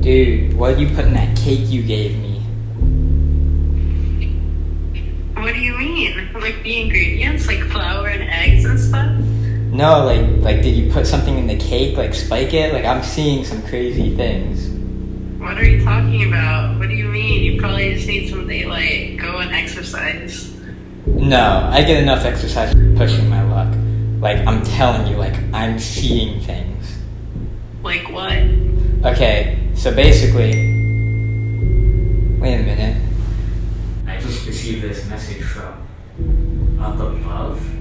Dude, what did you put in that cake you gave me? What do you mean? Like the ingredients, like flour and eggs and stuff? No, like did you put something in the cake, like spike it? Like I'm seeing some crazy things. What are you talking about? What do you mean? You probably just need some daylight. Go and exercise. No, I get enough exercise pushing my luck. Like I'm telling you, like I'm seeing things. Like what? Okay, so basically, wait a minute. I just received this message from up above.